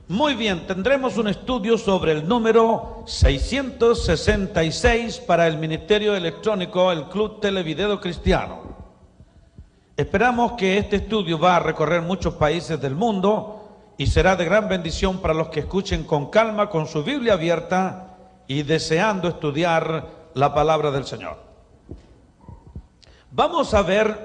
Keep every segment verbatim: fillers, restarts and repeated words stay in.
Muy bien, tendremos un estudio sobre el número seiscientos sesenta y seis para el Ministerio Electrónico, el Club Televideo Cristiano. Esperamos que este estudio va a recorrer muchos países del mundo y será de gran bendición para los que escuchen con calma, con su Biblia abierta y deseando estudiar la palabra del Señor. Vamos a ver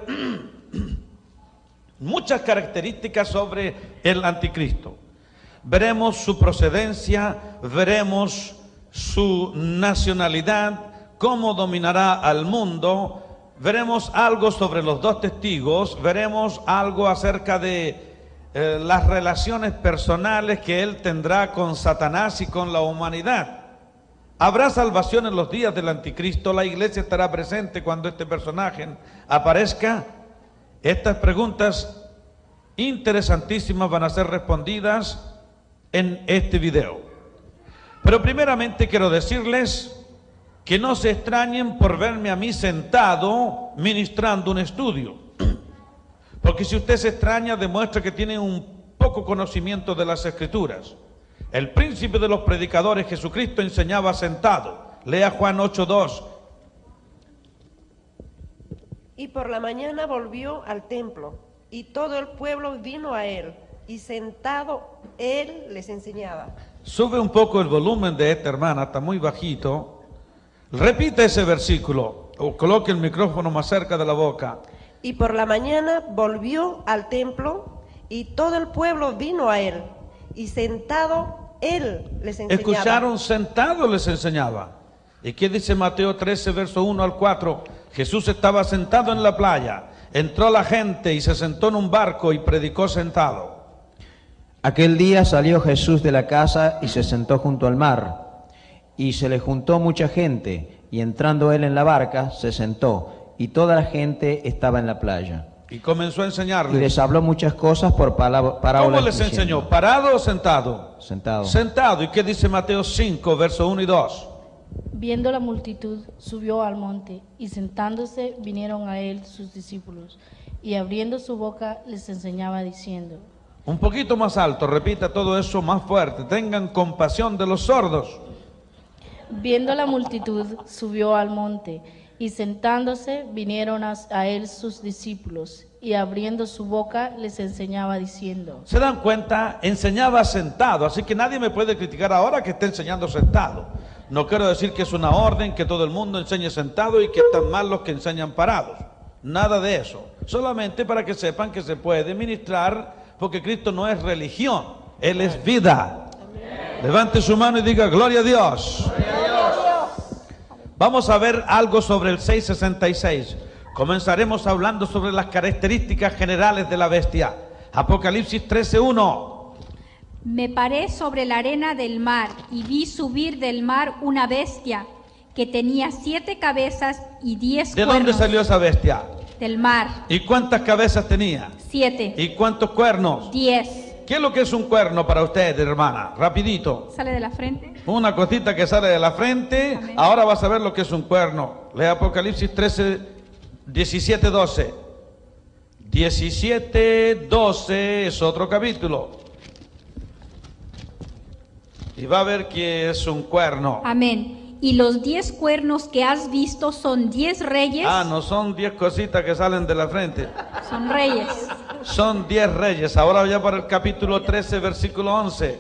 muchas características sobre el anticristo. Veremos su procedencia, veremos su nacionalidad, cómo dominará al mundo, veremos algo sobre los dos testigos, veremos algo acerca de eh, las relaciones personales que él tendrá con Satanás y con la humanidad. ¿Habrá salvación en los días del anticristo? ¿La iglesia estará presente cuando este personaje aparezca? Estas preguntas interesantísimas van a ser respondidas en este video. Pero primeramente quiero decirles que no se extrañen por verme a mí sentado ministrando un estudio, porque si usted se extraña demuestra que tiene un poco conocimiento de las Escrituras. El príncipe de los predicadores, Jesucristo, enseñaba sentado. Lea Juan ocho dos. Y por la mañana volvió al templo, y todo el pueblo vino a él, y sentado él les enseñaba. Sube un poco el volumen de esta hermana, está muy bajito. Repita ese versículo, o coloque el micrófono más cerca de la boca. Y por la mañana volvió al templo, y todo el pueblo vino a él, y sentado él les enseñaba. Escucharon, sentado les enseñaba. ¿Y qué dice Mateo trece, verso uno al cuatro? Jesús estaba sentado en la playa, entró la gente y se sentó en un barco y predicó sentado. Aquel día salió Jesús de la casa y se sentó junto al mar, y se le juntó mucha gente, y entrando él en la barca, se sentó, y toda la gente estaba en la playa. Y comenzó a enseñarles. Y les habló muchas cosas por parábolas. ¿Cómo les enseñó? ¿Parado o sentado? Sentado. Sentado. ¿Y qué dice Mateo cinco, verso uno y dos? Viendo la multitud, subió al monte, y sentándose vinieron a él sus discípulos, y abriendo su boca les enseñaba diciendo. Un poquito más alto, repita todo eso más fuerte. Tengan compasión de los sordos. Viendo la multitud, subió al monte, y sentándose vinieron a, a él sus discípulos, y abriendo su boca les enseñaba diciendo. ¿Se dan cuenta? Enseñaba sentado, así que nadie me puede criticar ahora que esté enseñando sentado. No quiero decir que es una orden que todo el mundo enseñe sentado y que están mal los que enseñan parados. Nada de eso. Solamente para que sepan que se puede ministrar, porque Cristo no es religión, Él es vida. Amén. Levante su mano y diga gloria a Dios. Gloria a Dios. Vamos a ver algo sobre el seiscientos sesenta y seis. Comenzaremos hablando sobre las características generales de la bestia. Apocalipsis trece uno. Me paré sobre la arena del mar y vi subir del mar una bestia que tenía siete cabezas y diez ¿De cuernos. dónde salió esa bestia? Del mar. ¿Y cuántas cabezas tenía? Siete. ¿Y cuántos cuernos? Diez. ¿Qué es lo que es un cuerno para usted, hermana? Rapidito. Sale de la frente. Una cosita que sale de la frente. Amén. Ahora vas a ver lo que es un cuerno. Lee Apocalipsis trece, diecisiete, doce. diecisiete, doce es otro capítulo. Y va a ver que es un cuerno. Amén. Y los diez cuernos que has visto son diez reyes. Ah, no son diez cositas que salen de la frente. Son reyes. Son diez reyes. Ahora ya para el capítulo trece, versículo once.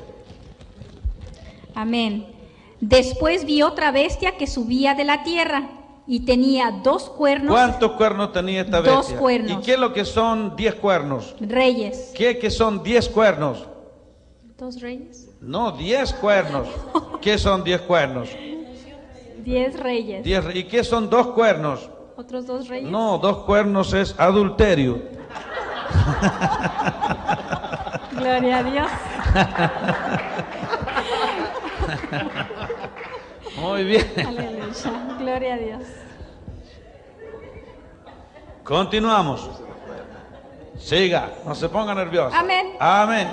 Amén. Después vi otra bestia que subía de la tierra y tenía dos cuernos. ¿Cuántos cuernos tenía esta bestia? Dos cuernos. ¿Y qué es lo que son diez cuernos? Reyes. ¿Qué que son diez cuernos? ¿Dos reyes? No, diez cuernos. ¿Qué son diez cuernos? Diez reyes. Diez, ¿y qué son dos cuernos? ¿Otros dos reyes? No, dos cuernos es adulterio. Gloria a Dios. Muy bien. Aleluya. Gloria a Dios. Continuamos. Siga, no se ponga nervioso. Amén. Amén.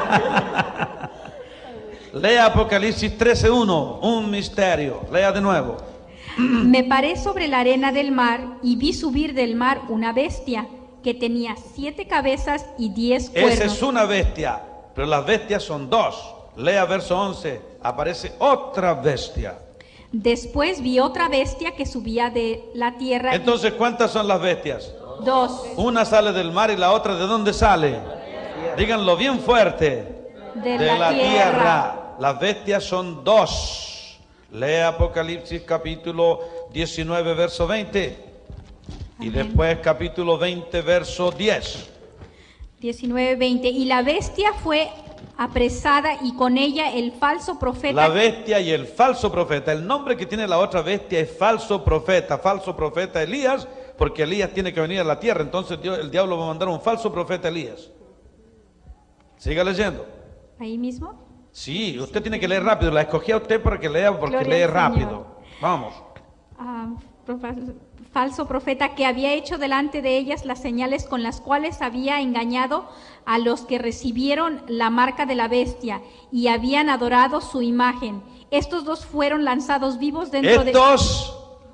Lea Apocalipsis trece uno, un misterio. Lea de nuevo. Me paré sobre la arena del mar y vi subir del mar una bestia que tenía siete cabezas y diez cuernos. Esa es una bestia, pero las bestias son dos. Lea verso once. Aparece otra bestia. Después vi otra bestia que subía de la tierra. Entonces, ¿cuántas son las bestias? Dos. Una sale del mar y la otra, ¿de dónde sale? Díganlo bien fuerte. De, De la, la tierra. tierra. Las bestias son dos. Lee Apocalipsis capítulo diecinueve, verso veinte. Y Amén. después capítulo veinte, verso diez. diecinueve, veinte. Y la bestia fue apresada y con ella el falso profeta. La bestia y el falso profeta. El nombre que tiene la otra bestia es falso profeta. Falso profeta Elías, porque Elías tiene que venir a la tierra. Entonces Dios, el diablo va a mandar un falso profeta Elías. Siga leyendo. Ahí mismo. Sí, usted tiene que leer rápido. La escogí a usted para que lea, porque Gloria lee al rápido. Señor. Vamos. Ah, profa- falso profeta que había hecho delante de ellas las señales con las cuales había engañado a los que recibieron la marca de la bestia y habían adorado su imagen. Estos dos fueron lanzados vivos dentro de... Estos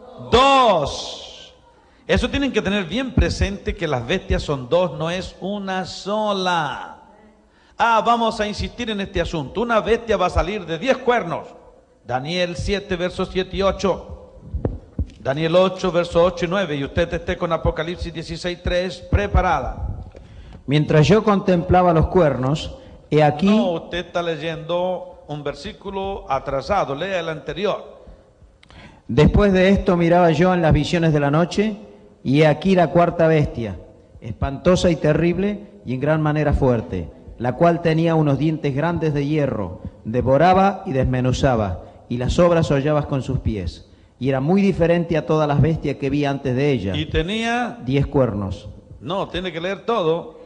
dos. Eso tienen que tener bien presente, que las bestias son dos, no es una sola. Ah, vamos a insistir en este asunto. Una bestia va a salir de diez cuernos. Daniel siete, versos siete y ocho. Daniel ocho, versos ocho y nueve. Y usted esté con Apocalipsis dieciséis, tres preparada. Mientras yo contemplaba los cuernos, he aquí... No, usted está leyendo un versículo atrasado. Lea el anterior. Después de esto miraba yo en las visiones de la noche, y he aquí la cuarta bestia, espantosa y terrible y en gran manera fuerte, la cual tenía unos dientes grandes de hierro, devoraba y desmenuzaba, y las obras hollabas con sus pies, y era muy diferente a todas las bestias que vi antes de ella. Y tenía... Diez cuernos. No, tiene que leer todo.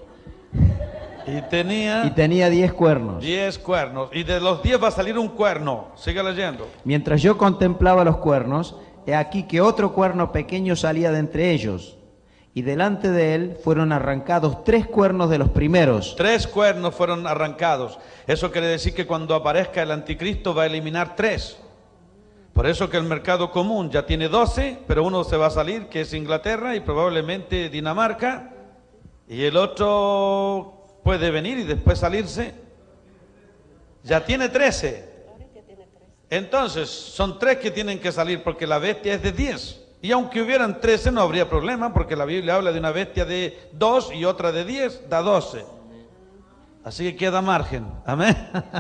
Y tenía... Y tenía diez cuernos. Diez cuernos. Y de los diez va a salir un cuerno. Siga leyendo. Mientras yo contemplaba los cuernos, he aquí que otro cuerno pequeño salía de entre ellos, y delante de él fueron arrancados tres cuernos de los primeros. Tres cuernos fueron arrancados. Eso quiere decir que cuando aparezca el anticristo va a eliminar tres. Por eso que el mercado común ya tiene doce, pero uno se va a salir, que es Inglaterra y probablemente Dinamarca, y el otro puede venir y después salirse. Ya tiene trece. Entonces, son tres que tienen que salir porque la bestia es de diez. Y aunque hubieran trece no habría problema, porque la Biblia habla de una bestia de dos y otra de diez, da doce. Así que queda margen. Amén.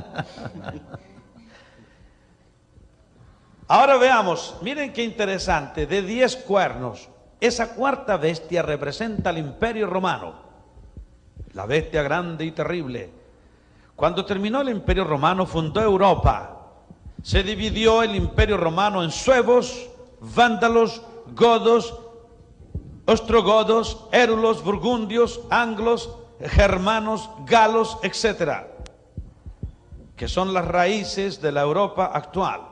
Ahora veamos, miren qué interesante, de diez cuernos. Esa cuarta bestia representa al Imperio Romano, la bestia grande y terrible. Cuando terminó el Imperio Romano, fundó Europa. Se dividió el Imperio Romano en suevos, vándalos, godos, ostrogodos, érulos, burgundios, anglos, germanos, galos, etcétera, que son las raíces de la Europa actual.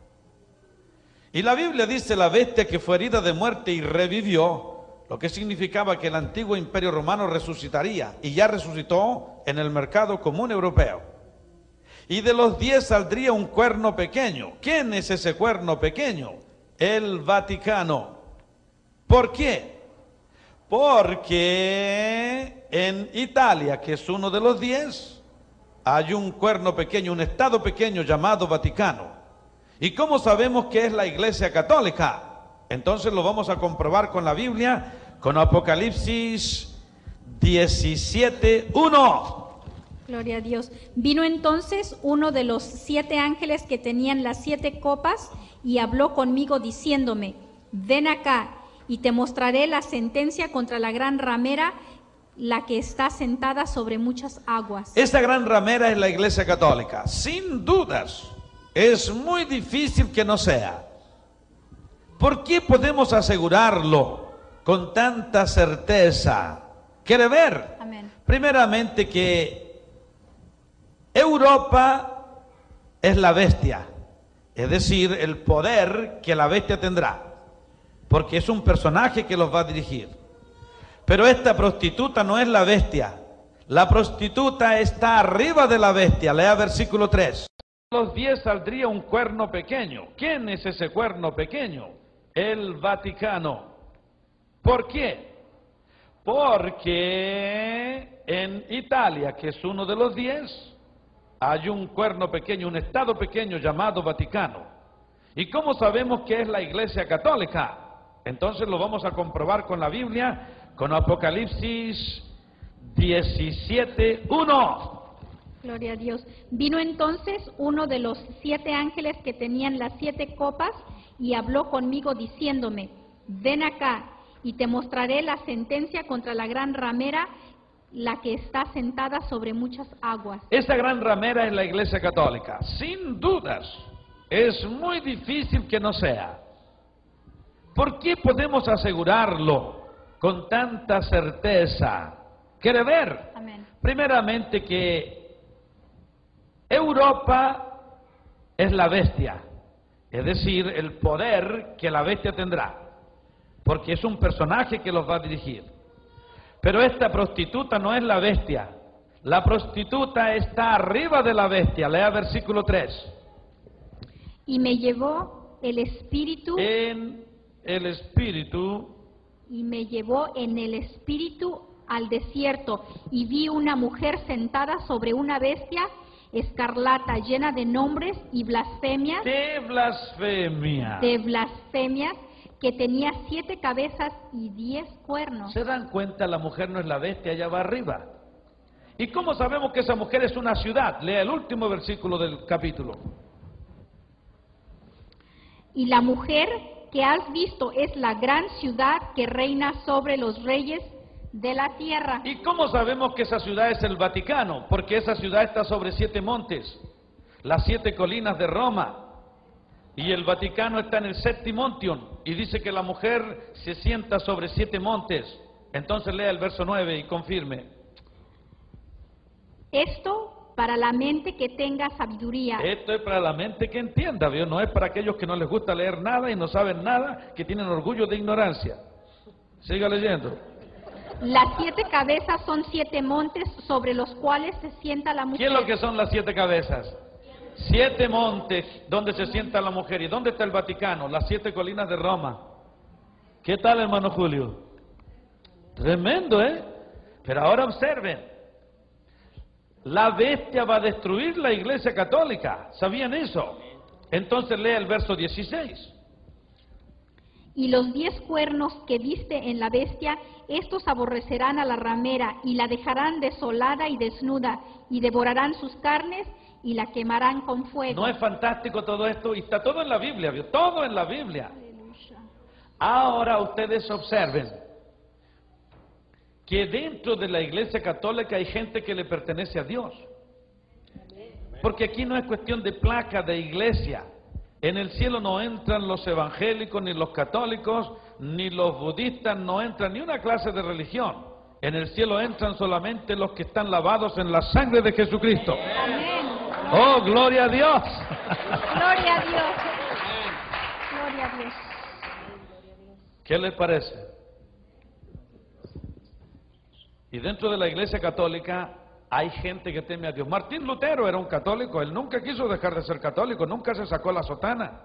Y la Biblia dice la bestia que fue herida de muerte y revivió, lo que significaba que el antiguo Imperio Romano resucitaría, y ya resucitó en el mercado común europeo. Y de los diez saldría un cuerno pequeño. ¿Quién es ese cuerno pequeño? El Vaticano. ¿Por qué? Porque en Italia, que es uno de los diez, hay un cuerno pequeño, un estado pequeño llamado Vaticano. ¿Y cómo sabemos que es la Iglesia Católica? Entonces lo vamos a comprobar con la Biblia, con Apocalipsis diecisiete, uno. Gloria a Dios. Vino entonces uno de los siete ángeles que tenían las siete copas y habló conmigo diciéndome, ven acá y te mostraré la sentencia contra la gran ramera, la que está sentada sobre muchas aguas. Esta gran ramera es la Iglesia Católica, sin dudas. Es muy difícil que no sea. ¿Por qué podemos asegurarlo con tanta certeza? ¿Quiere ver? Amén. Primeramente que Europa es la bestia, es decir, el poder que la bestia tendrá, porque es un personaje que los va a dirigir. Pero esta prostituta no es la bestia, la prostituta está arriba de la bestia. Lea versículo tres. De los diez saldría un cuerno pequeño. ¿Quién es ese cuerno pequeño? El Vaticano. ¿Por qué? Porque en Italia, que es uno de los diez, hay un cuerno pequeño, un estado pequeño llamado Vaticano. ¿Y cómo sabemos que es la Iglesia Católica? Entonces lo vamos a comprobar con la Biblia, con Apocalipsis diecisiete, uno. Gloria a Dios. Vino entonces uno de los siete ángeles que tenían las siete copas y habló conmigo diciéndome, ven acá y te mostraré la sentencia contra la gran ramera, la que está sentada sobre muchas aguas. Esa gran ramera es la Iglesia Católica, sin dudas. Es muy difícil que no sea. ¿Por qué podemos asegurarlo con tanta certeza? ¿Quiere ver? Amén. Primeramente que Europa es la bestia, es decir, el poder que la bestia tendrá, porque es un personaje que los va a dirigir. Pero esta prostituta no es la bestia, la prostituta está arriba de la bestia. Lea versículo tres. Y me llevó el espíritu En el espíritu y me llevó en el espíritu al desierto y vi una mujer sentada sobre una bestia escarlata llena de nombres y blasfemias de blasfemia. de blasfemias que tenía siete cabezas y diez cuernos. ¿Se dan cuenta? La mujer no es la bestia, ella va arriba. ¿Y cómo sabemos que esa mujer es una ciudad? Lea el último versículo del capítulo. Y la mujer que has visto es la gran ciudad que reina sobre los reyes de la tierra. ¿Y cómo sabemos que esa ciudad es el Vaticano? Porque esa ciudad está sobre siete montes, las siete colinas de Roma. Y el Vaticano está en el Septimontion, y dice que la mujer se sienta sobre siete montes. Entonces lea el verso nueve y confirme. Esto para la mente que tenga sabiduría. Esto es para la mente que entienda, ¿vio? No es para aquellos que no les gusta leer nada y no saben nada, que tienen orgullo de ignorancia. Siga leyendo. Las siete cabezas son siete montes sobre los cuales se sienta la mujer. ¿Qué es lo que son las siete cabezas? Siete montes donde se sienta la mujer. ¿Y dónde está el Vaticano? Las siete colinas de Roma. ¿Qué tal, hermano Julio? Tremendo, ¿eh? Pero ahora observen. La bestia va a destruir la Iglesia Católica. ¿Sabían eso? Entonces lea el verso dieciséis. Y los diez cuernos que viste en la bestia, estos aborrecerán a la ramera y la dejarán desolada y desnuda, y devorarán sus carnes y la quemarán con fuego. ¿No es fantástico todo esto? Y está todo en la Biblia, ¿vio? Todo en la Biblia. Aleluya. Ahora ustedes observen que dentro de la Iglesia Católica hay gente que le pertenece a Dios. Porque aquí no es cuestión de placa de iglesia. En el cielo no entran los evangélicos, ni los católicos, ni los budistas, no entran ni una clase de religión. En el cielo entran solamente los que están lavados en la sangre de Jesucristo. Amén. ¡Oh, gloria a Dios! Gloria a Dios. Gloria a Dios. ¿Qué les parece? Y dentro de la Iglesia Católica hay gente que teme a Dios. Martín Lutero era un católico, él nunca quiso dejar de ser católico, nunca se sacó la sotana.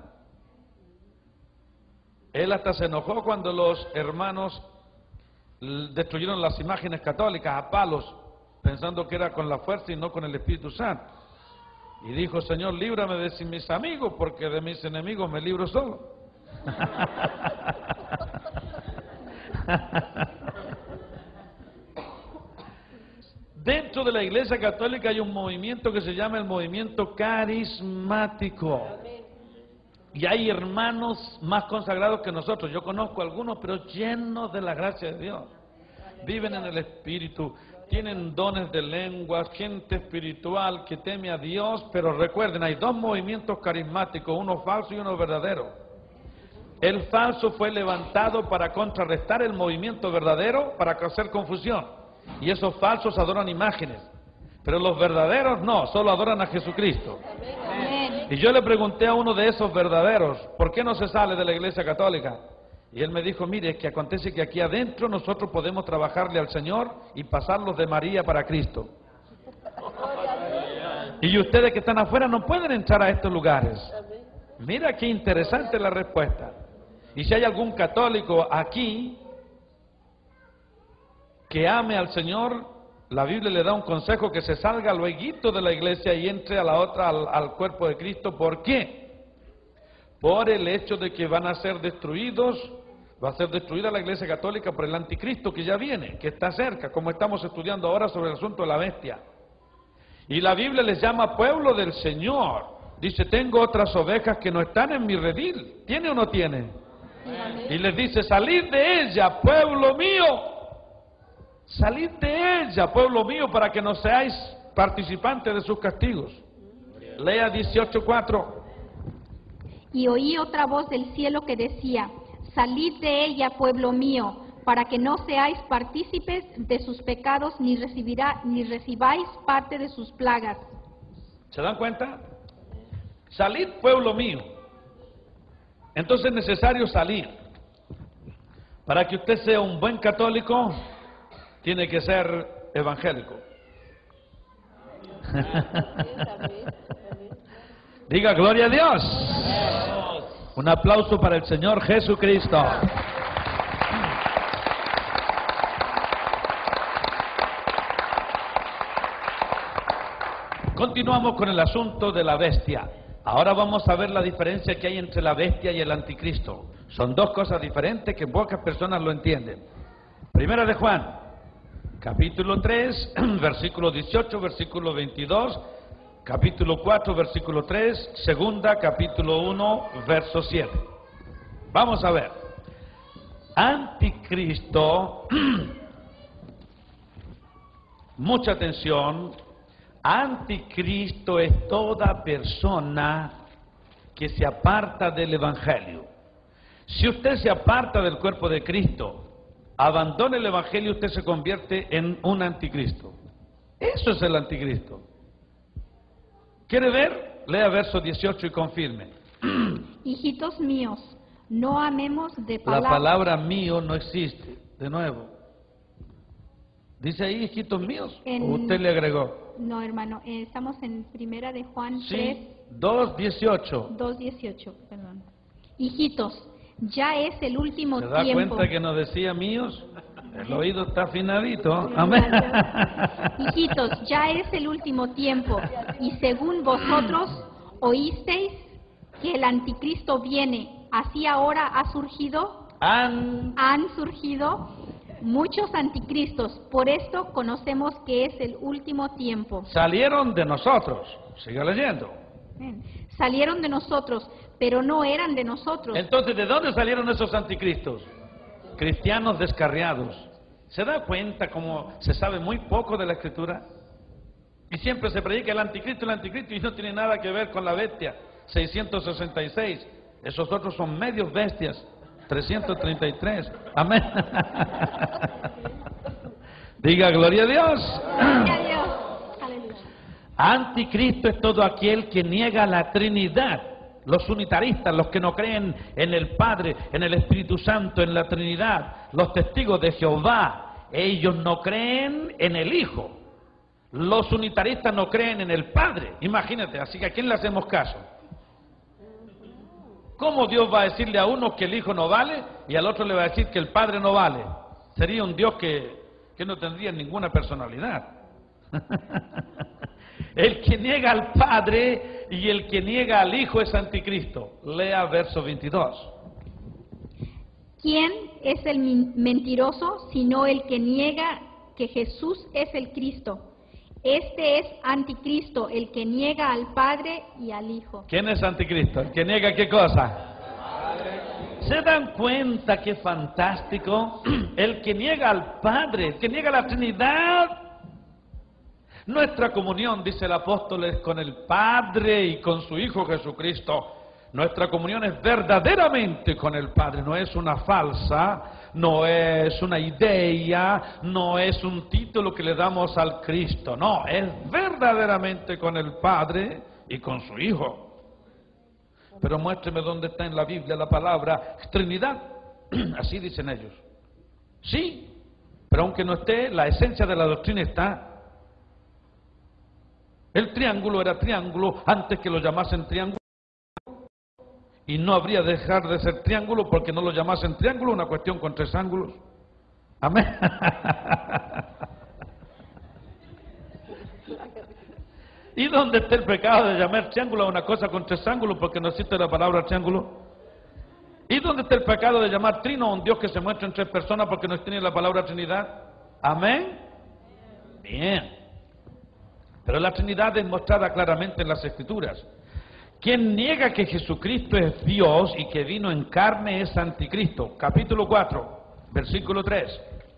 Él hasta se enojó cuando los hermanos destruyeron las imágenes católicas a palos, pensando que era con la fuerza y no con el Espíritu Santo. Y dijo, Señor, líbrame de mis amigos, porque de mis enemigos me libro solo. Dentro de la Iglesia Católica hay un movimiento que se llama el movimiento carismático. Y hay hermanos más consagrados que nosotros. Yo conozco algunos, pero llenos de la gracia de Dios. Viven en el Espíritu, tienen dones de lenguas, gente espiritual que teme a Dios. Pero recuerden, hay dos movimientos carismáticos, uno falso y uno verdadero. El falso fue levantado para contrarrestar el movimiento verdadero, para hacer confusión. Y esos falsos adoran imágenes, pero los verdaderos no, solo adoran a Jesucristo. Amén. Y yo le pregunté a uno de esos verdaderos, ¿por qué no se sale de la Iglesia Católica? Y él me dijo, mire, es que acontece que aquí adentro nosotros podemos trabajarle al Señor y pasarlos de María para Cristo. Y ustedes que están afuera no pueden entrar a estos lugares. Mira qué interesante la respuesta. Y si hay algún católico aquí que ame al Señor, la Biblia le da un consejo que se salga luego de la iglesia y entre a la otra, al, al cuerpo de Cristo. ¿Por qué? Por el hecho de que van a ser destruidos, va a ser destruida la iglesia católica por el anticristo que ya viene, que está cerca, como estamos estudiando ahora sobre el asunto de la bestia. Y la Biblia les llama pueblo del Señor. Dice, tengo otras ovejas que no están en mi redil. ¿Tiene o no tiene? Y les dice, salid de ella, pueblo mío. Salid de ella, pueblo mío, para que no seáis participantes de sus castigos. Lea dieciocho cuatro. Y oí otra voz del cielo que decía, salid de ella, pueblo mío, para que no seáis partícipes de sus pecados, ni recibirá, ni recibáis parte de sus plagas. ¿Se dan cuenta? Salid, pueblo mío. Entonces es necesario salir. Para que usted sea un buen católico, tiene que ser evangélico. Diga gloria a Dios. Un aplauso para el Señor Jesucristo. Continuamos con el asunto de la bestia. Ahora vamos a ver la diferencia que hay entre la bestia y el anticristo. Son dos cosas diferentes que pocas personas lo entienden. Primera de Juan, capítulo tres, versículo dieciocho, versículo veintidós, capítulo cuatro, versículo tres, segunda, capítulo uno, verso siete. Vamos a ver. Anticristo, mucha atención. Anticristo es toda persona que se aparta del Evangelio. Si usted se aparta del cuerpo de Cristo, abandona el Evangelio, usted se convierte en un anticristo. Eso es el anticristo. ¿Quiere ver? Lea verso dieciocho y confirme. Hijitos míos, no amemos de palabra. La palabra mío no existe. De nuevo. ¿Dice ahí, hijitos míos? En... ¿O usted le agregó? No, hermano, eh, estamos en Primera de Juan Sí, tres, dos dieciocho. dos dieciocho, perdón. Hijitos, ya es el último ¿Se da tiempo. cuenta que nos decía míos? El oído está afinadito. Amén. Hijitos, ya es el último tiempo, y según vosotros oísteis que el anticristo viene, así ahora ha surgido, Han han surgido muchos anticristos, por esto conocemos que es el último tiempo. salieron de nosotros. Siga leyendo. Bien. Salieron de nosotros, pero no eran de nosotros. Entonces, ¿de dónde salieron esos anticristos? Cristianos descarriados. ¿Se da cuenta cómo se sabe muy poco de la Escritura? Y siempre se predica el anticristo, el anticristo, y no tiene nada que ver con la bestia. seiscientos sesenta y seis. Esos otros son medios bestias. trescientos treinta y tres. Amén. Diga gloria a Dios. Gloria a Dios. Aleluya. Anticristo es todo aquel que niega la Trinidad. Los unitaristas, los que no creen en el Padre, en el Espíritu Santo, en la Trinidad, los testigos de Jehová, ellos no creen en el Hijo. Los unitaristas no creen en el Padre. Imagínate, así que ¿a quién le hacemos caso? ¿Cómo Dios va a decirle a uno que el Hijo no vale y al otro le va a decir que el Padre no vale? Sería un Dios que, que no tendría ninguna personalidad. El que niega al Padre y el que niega al Hijo es anticristo. Lea verso veintidós. ¿Quién es el mentiroso sino el que niega que Jesús es el Cristo? Este es anticristo, el que niega al Padre y al Hijo. ¿Quién es anticristo? ¿El que niega qué cosa? ¿Se dan cuenta qué fantástico? El que niega al Padre, el que niega la Trinidad. Nuestra comunión, dice el apóstol, es con el Padre y con su Hijo Jesucristo. Nuestra comunión es verdaderamente con el Padre, no es una falsa, no es una idea, no es un título que le damos al Cristo, no, es verdaderamente con el Padre y con su Hijo. Pero muéstreme dónde está en la Biblia la palabra Trinidad, así dicen ellos. Sí, pero aunque no esté, la esencia de la doctrina está. El triángulo era triángulo antes que lo llamasen triángulo. Y no habría de dejar de ser triángulo porque no lo llamasen triángulo, una cuestión con tres ángulos. Amén. ¿Y dónde está el pecado de llamar triángulo a una cosa con tres ángulos porque no existe la palabra triángulo? ¿Y dónde está el pecado de llamar trino a un Dios que se muestra en tres personas porque no tiene la palabra Trinidad? ¿Amén? Bien. Pero la Trinidad es mostrada claramente en las Escrituras. Quien niega que Jesucristo es Dios y que vino en carne es anticristo. Capítulo cuatro, versículo tres.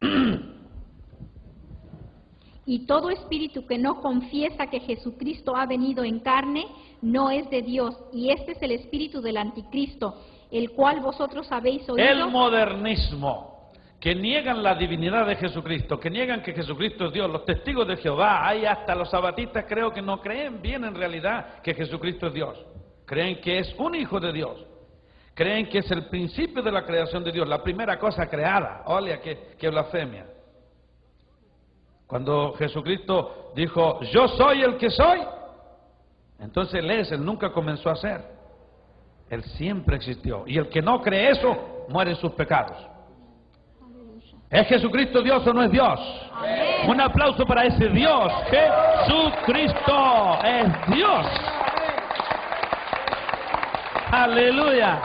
Y todo espíritu que no confiesa que Jesucristo ha venido en carne no es de Dios, y este es el espíritu del anticristo, el cual vosotros habéis oído. El modernismo, que niegan la divinidad de Jesucristo, que niegan que Jesucristo es Dios, los testigos de Jehová, hay hasta los sabatistas, creo que no creen bien en realidad que Jesucristo es Dios. Creen que es un hijo de Dios. Creen que es el principio de la creación de Dios, la primera cosa creada. Oye, qué, qué blasfemia. Cuando Jesucristo dijo, yo soy el que soy, entonces Él es, Él nunca comenzó a ser. Él siempre existió. Y el que no cree eso, muere en sus pecados. ¿Es Jesucristo Dios o no es Dios? Amén. Un aplauso para ese Dios. Jesucristo es Dios. Aleluya.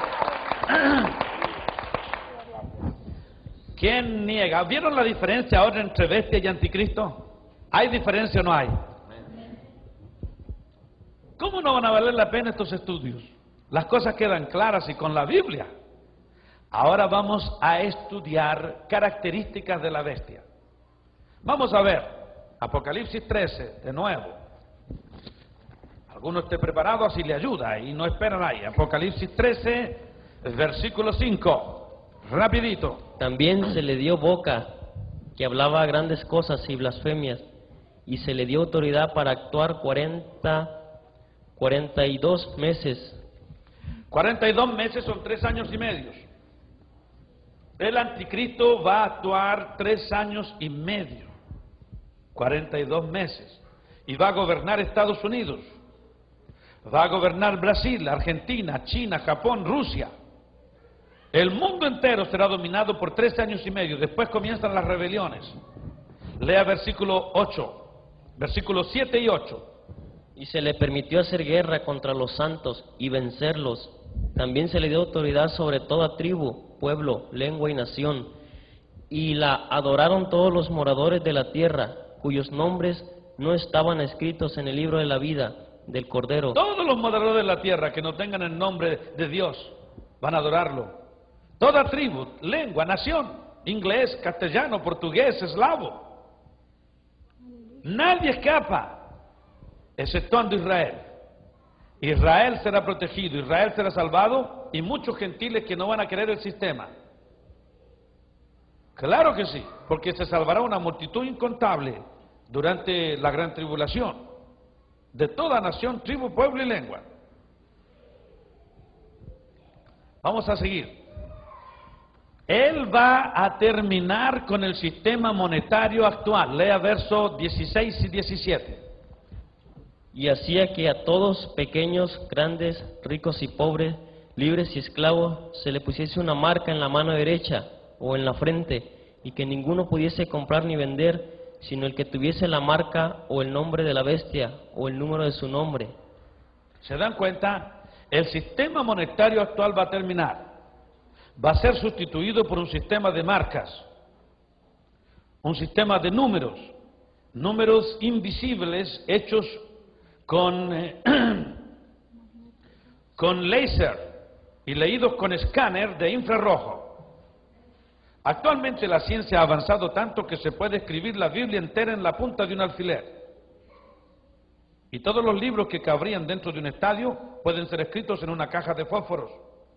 ¿Quién niega? ¿Vieron la diferencia ahora entre bestia y anticristo? ¿Hay diferencia o no hay? ¿Cómo no van a valer la pena estos estudios? Las cosas quedan claras y con la Biblia. Ahora vamos a estudiar características de la bestia. Vamos a ver Apocalipsis trece, de nuevo. Alguno esté preparado, así le ayuda y no esperan ahí. Apocalipsis trece, versículo cinco. Rapidito. También se le dio boca, que hablaba grandes cosas y blasfemias, y se le dio autoridad para actuar cuarenta, cuarenta y dos meses. Cuarenta y dos meses son tres años y medio. El anticristo va a actuar tres años y medio. Cuarenta y dos meses. Y va a gobernar Estados Unidos. Va a gobernar Brasil, Argentina, China, Japón, Rusia. El mundo entero será dominado por tres años y medio. Después comienzan las rebeliones. Lea versículo ocho, versículos siete y ocho. Y se le permitió hacer guerra contra los santos y vencerlos. También se le dio autoridad sobre toda tribu, pueblo, lengua y nación. Y la adoraron todos los moradores de la tierra, cuyos nombres no estaban escritos en el libro de la vida del Cordero. Todos los moradores de la tierra que no tengan el nombre de Dios van a adorarlo. Toda tribu, lengua, nación, inglés, castellano, portugués, eslavo. Nadie escapa, exceptuando Israel. Israel será protegido, Israel será salvado y muchos gentiles que no van a querer el sistema. Claro que sí, porque se salvará una multitud incontable durante la gran tribulación, de toda nación, tribu, pueblo y lengua. Vamos a seguir. Él va a terminar con el sistema monetario actual. Lea versos dieciséis y diecisiete. Y hacía que a todos, pequeños, grandes, ricos y pobres, libres y esclavos, se le pusiese una marca en la mano derecha o en la frente, y que ninguno pudiese comprar ni vender, sino el que tuviese la marca o el nombre de la bestia o el número de su nombre. ¿Se dan cuenta? El sistema monetario actual va a terminar. Va a ser sustituido por un sistema de marcas, un sistema de números, números invisibles hechos con, eh, con láser y leídos con escáner de infrarrojo. Actualmente la ciencia ha avanzado tanto que se puede escribir la Biblia entera en la punta de un alfiler. Y todos los libros que cabrían dentro de un estadio pueden ser escritos en una caja de fósforos.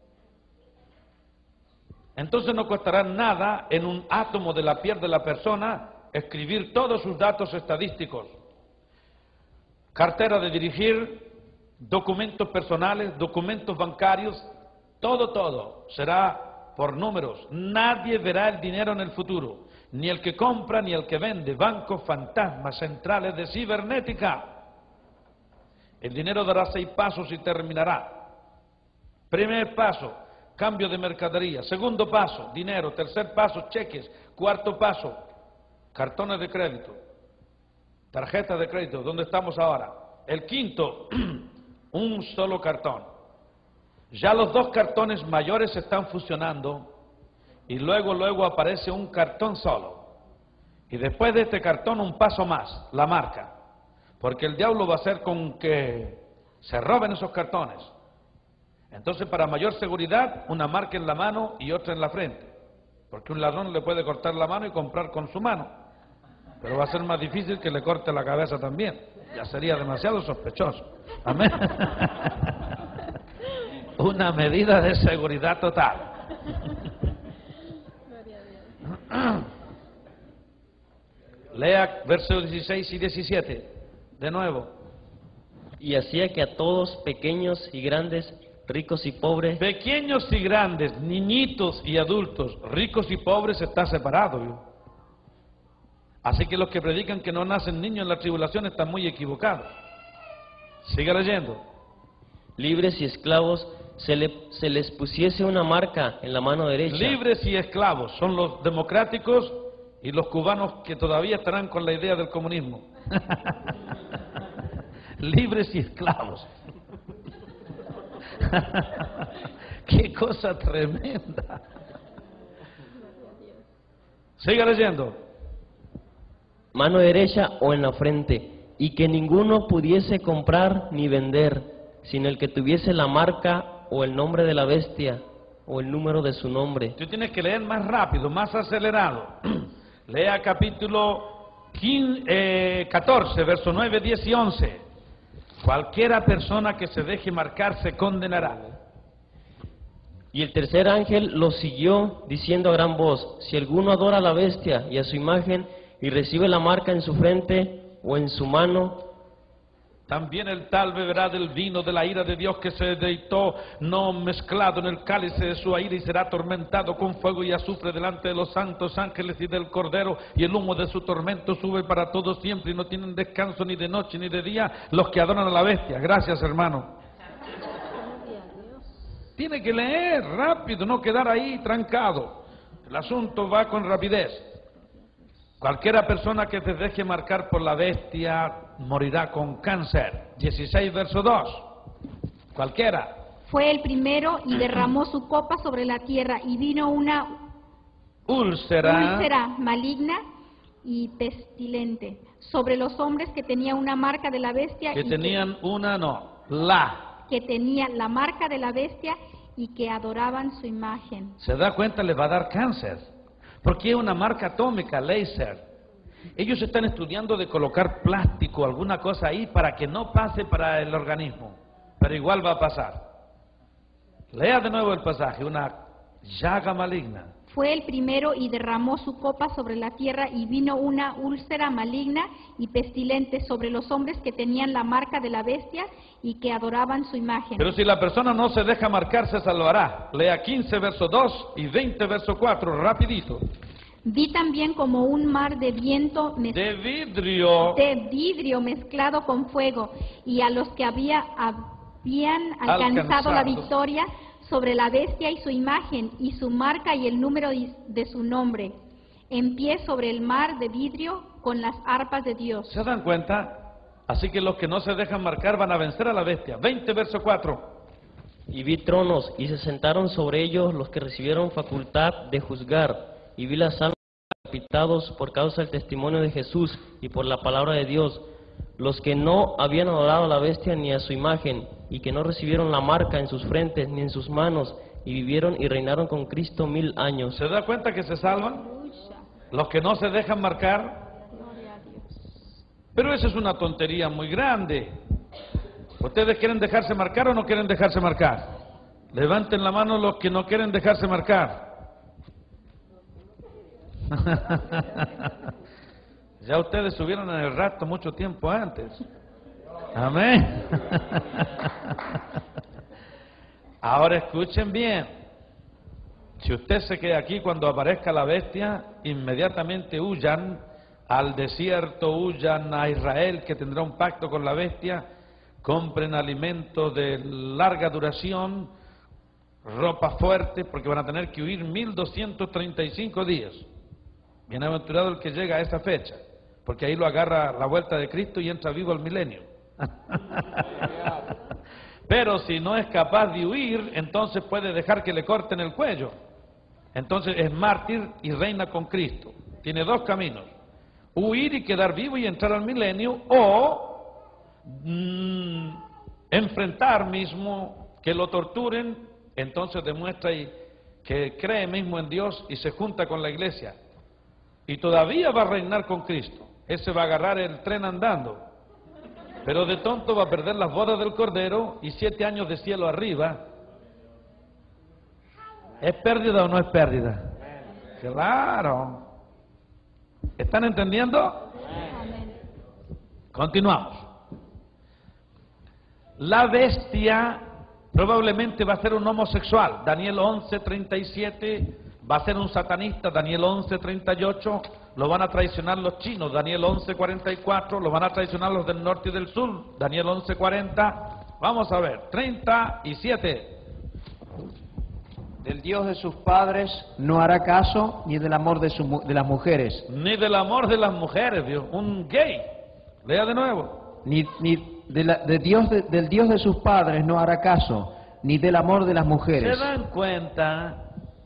Entonces no costará nada en un átomo de la piel de la persona escribir todos sus datos estadísticos. Cartera de dirigir, documentos personales, documentos bancarios, todo, todo será por números. Nadie verá el dinero en el futuro, ni el que compra ni el que vende. Bancos fantasmas, centrales de cibernética. El dinero dará seis pasos y terminará. Primer paso, cambio de mercadería. Segundo paso, dinero. Tercer paso, cheques. Cuarto paso, cartones de crédito, tarjetas de crédito. ¿Dónde estamos ahora? el quinto, un solo cartón. Ya los dos cartones mayores se están fusionando y luego, luego aparece un cartón solo. Y después de este cartón un paso más, la marca. Porque el diablo va a hacer con que se roben esos cartones. Entonces, para mayor seguridad, una marca en la mano y otra en la frente. Porque un ladrón le puede cortar la mano y comprar con su mano. Pero va a ser más difícil que le corte la cabeza también. Ya sería demasiado sospechoso. Amén. Una medida de seguridad total. Lea versos dieciséis y diecisiete. De nuevo. Y hacía que a todos, pequeños y grandes, ricos y pobres, Pequeños y grandes, niñitos y adultos, ricos y pobres, está separado. ¿Yo? Así que los que predican que no nacen niños en la tribulación están muy equivocados. Siga leyendo. libres y esclavos, se, le, se les pusiese una marca en la mano derecha. Libres y esclavos son los democráticos y los cubanos que todavía estarán con la idea del comunismo. Libres y esclavos. Qué cosa tremenda. Siga leyendo. Mano derecha o en la frente, y que ninguno pudiese comprar ni vender, sino el que tuviese la marca o el nombre de la bestia o el número de su nombre. Tú tienes que leer más rápido, más acelerado. Lea capítulo quince, eh, catorce, verso nueve, diez y once. Cualquiera persona que se deje marcar se condenará. Y el tercer ángel lo siguió, diciendo a gran voz: si alguno adora a la bestia y a su imagen, y recibe la marca en su frente o en su mano, también el tal beberá del vino de la ira de Dios, que se deitó no mezclado en el cáliz de su ira, y será atormentado con fuego y azufre delante de los santos ángeles y del Cordero, y el humo de su tormento sube para todos siempre, y no tienen descanso ni de noche ni de día los que adoran a la bestia. Gracias, hermano. Tiene que leer rápido, no quedar ahí trancado. El asunto va con rapidez. Cualquiera persona que se deje marcar por la bestia morirá con cáncer. dieciséis, verso dos. Cualquiera. Fue el primero y derramó su copa sobre la tierra, y vino una Úlcera. úlcera maligna y pestilente sobre los hombres que tenían una marca de la bestia, Que y tenían una, no, la. que, que tenían la marca de la bestia y que adoraban su imagen. ¿Se da cuenta? Le va a dar cáncer. Porque es una marca atómica, láser. Ellos están estudiando de colocar plástico, alguna cosa ahí, para que no pase para el organismo. Pero igual va a pasar. Lea de nuevo el pasaje, una llaga maligna. Fue el primero y derramó su copa sobre la tierra, y vino una úlcera maligna y pestilente sobre los hombres que tenían la marca de la bestia y que adoraban su imagen. Pero si la persona no se deja marcar, se salvará. Lea quince, verso dos y veinte, verso cuatro, rapidito. Vi también como un mar de viento mez- De vidrio. de vidrio mezclado con fuego, y a los que había, habían alcanzado, Alcanzados. la victoria sobre la bestia y su imagen, y su marca y el número de de su nombre, en pie sobre el mar de vidrio con las arpas de Dios. ¿Se dan cuenta? Así que los que no se dejan marcar van a vencer a la bestia. veinte, verso cuatro. y vi tronos, y se sentaron sobre ellos los que recibieron facultad de juzgar, y vi las almas decapitados por causa del testimonio de Jesús y por la palabra de Dios, los que no habían adorado a la bestia ni a su imagen, y que no recibieron la marca en sus frentes ni en sus manos, y vivieron y reinaron con Cristo mil años. ¿Se da cuenta que se salvan? Los que no se dejan marcar. Pero eso es una tontería muy grande. ¿Ustedes quieren dejarse marcar o no quieren dejarse marcar? Levanten la mano los que no quieren dejarse marcar. Ya ustedes subieron en el rapto mucho tiempo antes. Amén. Ahora escuchen bien. Si usted se queda aquí cuando aparezca la bestia, inmediatamente huyan al desierto, huyan a Israel, que tendrá un pacto con la bestia. Compren alimentos de larga duración, ropa fuerte, porque van a tener que huir mil doscientos treinta y cinco días. Bienaventurado el que llega a esa fecha, porque ahí lo agarra la vuelta de Cristo y entra vivo al milenio. Pero si no es capaz de huir, entonces puede dejar que le corten el cuello. Entonces es mártir y reina con Cristo. Tiene dos caminos: huir y quedar vivo y entrar al milenio, o mmm, enfrentar mismo que lo torturen. Entonces demuestra y que cree mismo en Dios y se junta con la iglesia y todavía va a reinar con Cristo. Ese va a agarrar el tren andando, pero de tonto va a perder las bodas del Cordero y siete años de cielo arriba. ¿Es pérdida o no es pérdida? Claro. ¿Están entendiendo? Continuamos. La bestia probablemente va a ser un homosexual, Daniel once, treinta y siete, va a ser un satanista, Daniel once, treinta y ocho, lo van a traicionar los chinos, Daniel once, cuarenta y cuatro, lo van a traicionar los del norte y del sur, Daniel once, cuarenta, vamos a ver, treinta y siete. Del Dios de sus padres no hará caso, ni del amor de, su, de las mujeres. Ni del amor de las mujeres, Dios, un gay, lea de nuevo. Ni, ni de la, de Dios de, del Dios de sus padres no hará caso, ni del amor de las mujeres. ¿Se dan cuenta?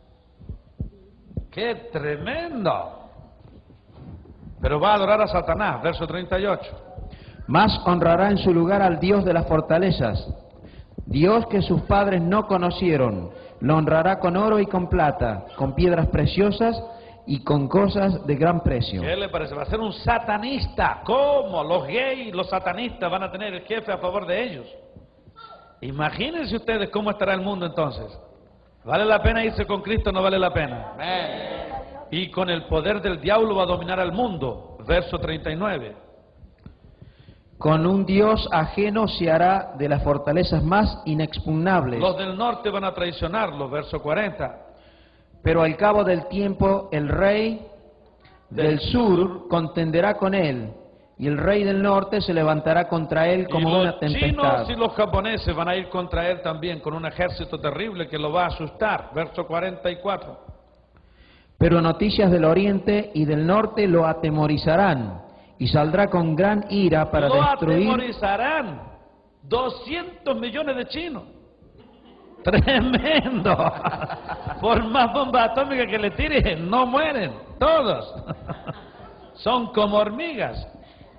¡Qué tremendo! Pero va a adorar a Satanás, verso treinta y ocho. Más honrará en su lugar al Dios de las fortalezas, Dios que sus padres no conocieron, lo honrará con oro y con plata, con piedras preciosas y con cosas de gran precio. ¿Qué le parece? Va a ser un satanista. ¿Cómo? Los gays, los satanistas van a tener el jefe a favor de ellos. Imagínense ustedes cómo estará el mundo entonces. ¿Vale la pena irse con Cristo o no vale la pena? Amén. Y con el poder del diablo va a dominar al mundo. Verso treinta y nueve. Con un Dios ajeno se hará de las fortalezas más inexpugnables. Los del norte van a traicionarlo, verso cuarenta. Pero al cabo del tiempo el rey del, del sur contenderá con él, y el rey del norte se levantará contra él como una tempestad. Y los chinos y los japoneses van a ir contra él también con un ejército terrible que lo va a asustar, verso cuarenta y cuatro. Pero noticias del oriente y del norte lo atemorizarán, y saldrá con gran ira para lo destruir. Lo atemorizarán. doscientos millones de chinos. Tremendo. Por más bombas atómicas que le tiren, no mueren. Todos. Son como hormigas.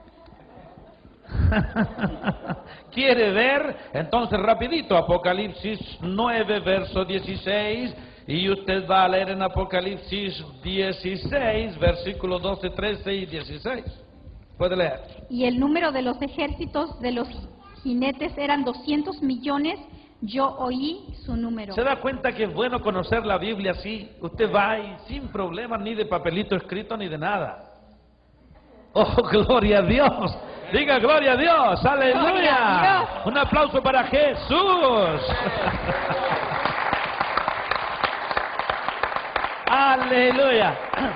¿Quiere ver? Entonces rapidito, Apocalipsis nueve, verso dieciséis. Y usted va a leer en Apocalipsis dieciséis, versículos doce, trece y dieciséis. Puede leer. Y el número de los ejércitos de los jinetes eran doscientos millones, yo oí su número. ¿Se da cuenta que es bueno conocer la Biblia así? Usted va y sin problemas ni de papelito escrito ni de nada. ¡Oh, gloria a Dios! Diga gloria a Dios, aleluya. Un aplauso para Jesús. Aleluya.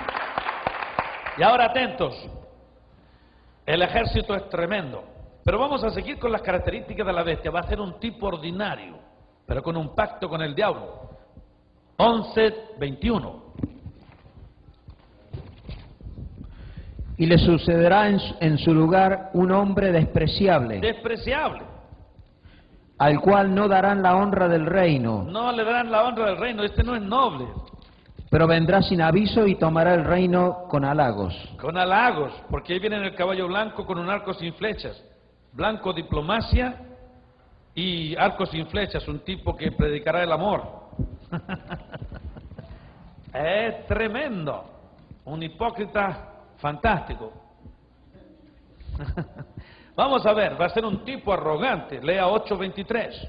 Y ahora atentos. El ejército es tremendo, pero vamos a seguir con las características de la bestia. Va a ser un tipo ordinario, pero con un pacto con el diablo. once, veintiuno. Y le sucederá en su, en su lugar un hombre despreciable. Despreciable. Al cual no darán la honra del reino. No le darán la honra del reino, este no es noble. Pero vendrá sin aviso y tomará el reino con halagos. Con halagos, porque ahí viene el caballo blanco con un arco sin flechas. Blanco, diplomacia, y arco sin flechas, un tipo que predicará el amor. Es tremendo, un hipócrita fantástico. Vamos a ver, va a ser un tipo arrogante, lea ocho veintitrés.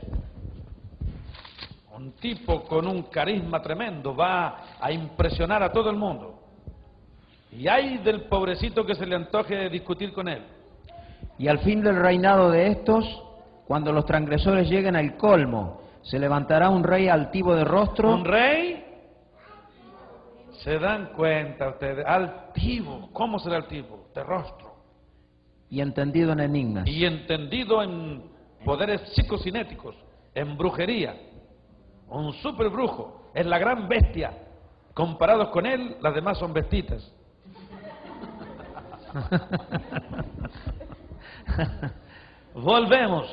Un tipo con un carisma tremendo, va a impresionar a todo el mundo. Y hay del pobrecito que se le antoje discutir con él. Y al fin del reinado de estos, cuando los transgresores lleguen al colmo, se levantará un rey altivo de rostro. ¿Un rey? ¿Se dan cuenta ustedes? Altivo. ¿Cómo será altivo? De rostro. Y entendido en enigmas. Y entendido en poderes psicocinéticos, en brujería. Un super brujo. Es la gran bestia. Comparados con él, las demás son bestitas. Volvemos.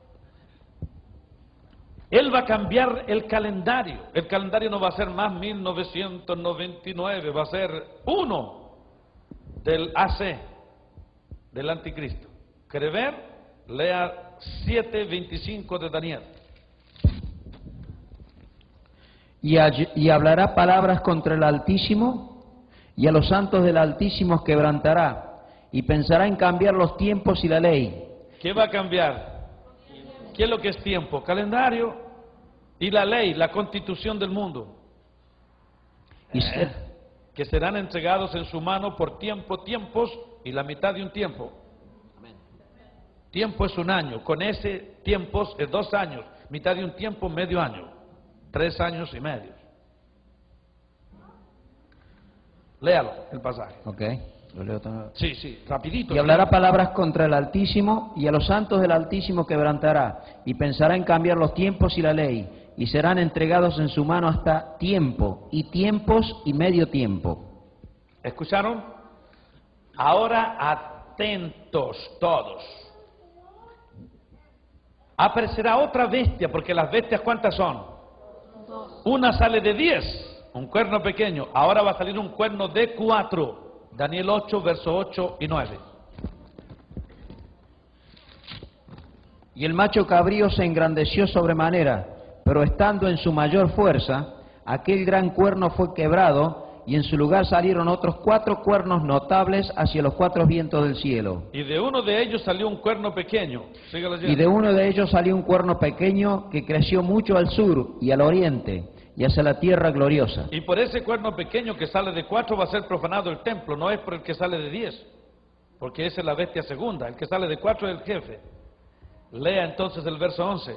Él va a cambiar el calendario. El calendario no va a ser más mil novecientos noventa y nueve, va a ser uno del A C, del anticristo. ¿Quiere ver? Lea siete veinticinco de Daniel. Y, all- y hablará palabras contra el Altísimo, y a los santos del Altísimo quebrantará, y pensará en cambiar los tiempos y la ley. ¿Qué va a cambiar? ¿Qué es lo que es tiempo? Calendario y la ley, la constitución del mundo. Y se- Que serán entregados en su mano por tiempo, tiempos y la mitad de un tiempo. Tiempo es un año, con ese tiempos es dos años, mitad de un tiempo, medio año, tres años y medio. Léalo, el pasaje. Ok, lo leo todo. Sí, sí, rapidito. Y hablará palabras contra el Altísimo, y a los santos del Altísimo quebrantará, y pensará en cambiar los tiempos y la ley, y serán entregados en su mano hasta tiempo, y tiempos y medio tiempo. ¿Escucharon? Ahora atentos todos. Aparecerá otra bestia, porque las bestias ¿cuántas son? Una sale de diez, un cuerno pequeño. Ahora va a salir un cuerno de cuatro. Daniel ocho, verso ocho y nueve. Y el macho cabrío se engrandeció sobremanera, pero estando en su mayor fuerza, aquel gran cuerno fue quebrado, y en su lugar salieron otros cuatro cuernos notables hacia los cuatro vientos del cielo. Y de uno de ellos salió un cuerno pequeño. Sigue leyendo. Y de uno de ellos salió un cuerno pequeño que creció mucho al sur y al oriente, y hacia la tierra gloriosa. Y por ese cuerno pequeño que sale de cuatro va a ser profanado el templo, no es por el que sale de diez, porque esa es la bestia segunda, el que sale de cuatro es el jefe. Lea entonces el verso once.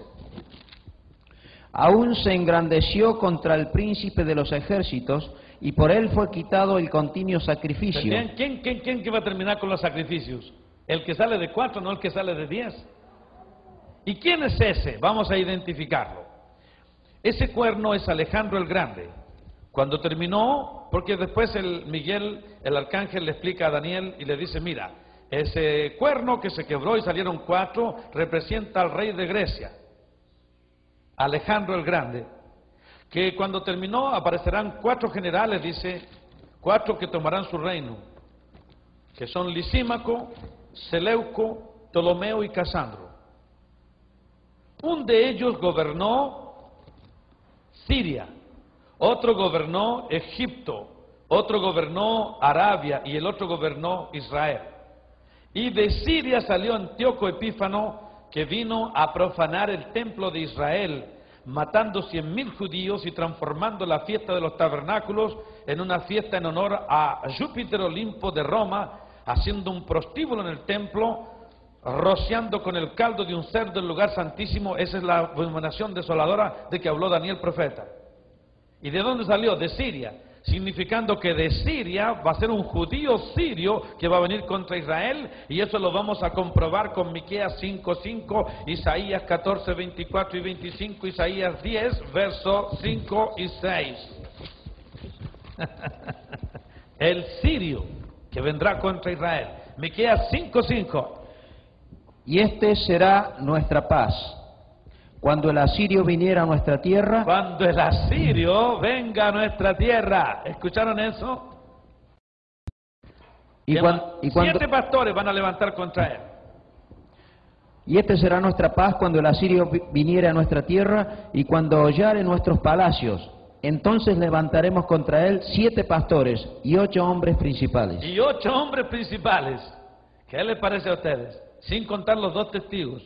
Aún se engrandeció contra el príncipe de los ejércitos, y por él fue quitado el continuo sacrificio. ¿Quién, quién, quién, quién que va a terminar con los sacrificios? El que sale de cuatro, no el que sale de diez. ¿Y quién es ese? Vamos a identificarlo. Ese cuerno es Alejandro el Grande. Cuando terminó, porque después el Miguel, el arcángel, le explica a Daniel y le dice, mira, ese cuerno que se quebró y salieron cuatro representa al rey de Grecia, Alejandro el Grande, que cuando terminó aparecerán cuatro generales, dice, cuatro que tomarán su reino, que son Lisímaco, Seleuco, Ptolomeo y Casandro. Un de ellos gobernó Siria, otro gobernó Egipto, otro gobernó Arabia y el otro gobernó Israel. Y de Siria salió Antíoco Epífano, que vino a profanar el templo de Israel, matando cien mil judíos y transformando la fiesta de los tabernáculos en una fiesta en honor a Júpiter Olimpo de Roma, haciendo un prostíbulo en el templo, rociando con el caldo de un cerdo el lugar santísimo. Esa es la abominación desoladora de que habló Daniel profeta. ¿Y de dónde salió? De Siria, significando que de Siria va a ser un judío sirio que va a venir contra Israel, y eso lo vamos a comprobar con Miqueas cinco cinco, Isaías catorce veinticuatro y veinticinco, Isaías diez, versos cinco y seis. El sirio que vendrá contra Israel. Miqueas cinco cinco. Y este será nuestra paz. Cuando el asirio viniera a nuestra tierra, Cuando el asirio venga a nuestra tierra. ¿Escucharon eso? y, Que cuan- va- y cuando, Siete pastores van a levantar contra él. y este será nuestra paz cuando el asirio vi- viniera a nuestra tierra, y cuando hollare nuestros palacios, entonces levantaremos contra él siete pastores y ocho hombres principales. Y ocho hombres principales. ¿Qué les parece a ustedes? Sin contar los dos testigos.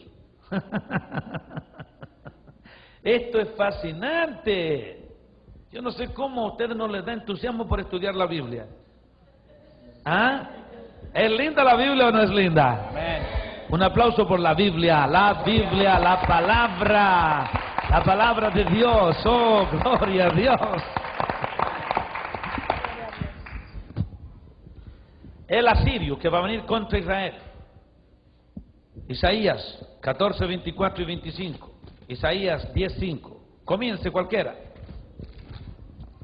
Esto es fascinante. Yo no sé cómo a ustedes no les da entusiasmo por estudiar la Biblia. ¿Ah? ¿Es linda la Biblia o no es linda? Un aplauso por la Biblia, la Biblia, la palabra, la palabra de Dios. Oh, gloria a Dios. El asirio que va a venir contra Israel. Isaías catorce, veinticuatro y veinticinco. Isaías diez, cinco. Comience cualquiera.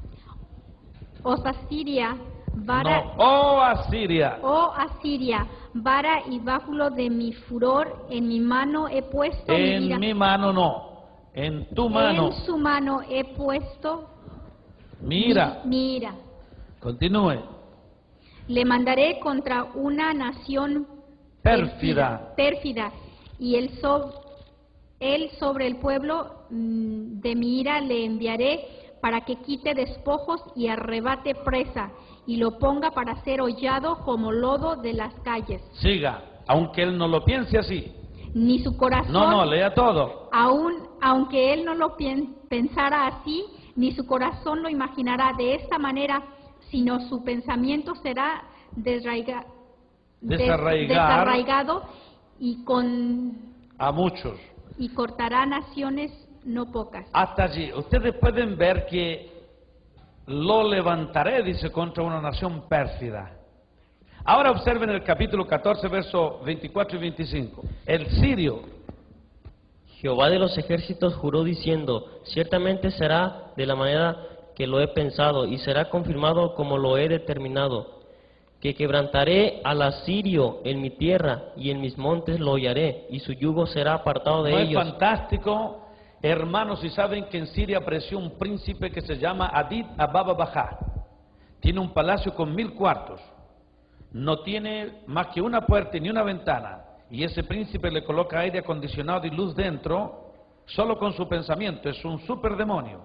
Os Asiria, vara, No, oh Asiria. oh Asiria, vara y báculo de mi furor, en mi mano he puesto mi En ira. mi mano no, en tu mano. En su mano he puesto Mira, mi, mi ira. continúe. Le mandaré contra una nación Pérfida. pérfida, y él, so- él sobre el pueblo mm, de mi ira le enviaré para que quite despojos y arrebate presa, y lo ponga para ser hollado como lodo de las calles. Siga, aunque él no lo piense así. Ni su corazón, No, no, lea todo. aun, aunque él no lo pien- pensara así, ni su corazón lo imaginará de esta manera, sino su pensamiento será desraiga- des- Desarraigar. desarraigado y, con, A muchos. y cortará naciones no pocas. Hasta allí. Ustedes pueden ver que lo levantaré, dice, contra una nación pérfida. Ahora observen el capítulo catorce, versos veinticuatro y veinticinco. El sirio. Jehová de los ejércitos juró diciendo, ciertamente será de la manera que lo he pensado, y será confirmado como lo he determinado, que quebrantaré al asirio en mi tierra, y en mis montes lo hollaré, y su yugo será apartado de ¿No es ellos. fantástico? Hermanos, y saben que en Siria apareció un príncipe que se llama Adid Ababa Bajá. Tiene un palacio con mil cuartos. No tiene más que una puerta y ni una ventana. Y ese príncipe le coloca aire acondicionado y luz dentro, solo con su pensamiento. Es un superdemonio.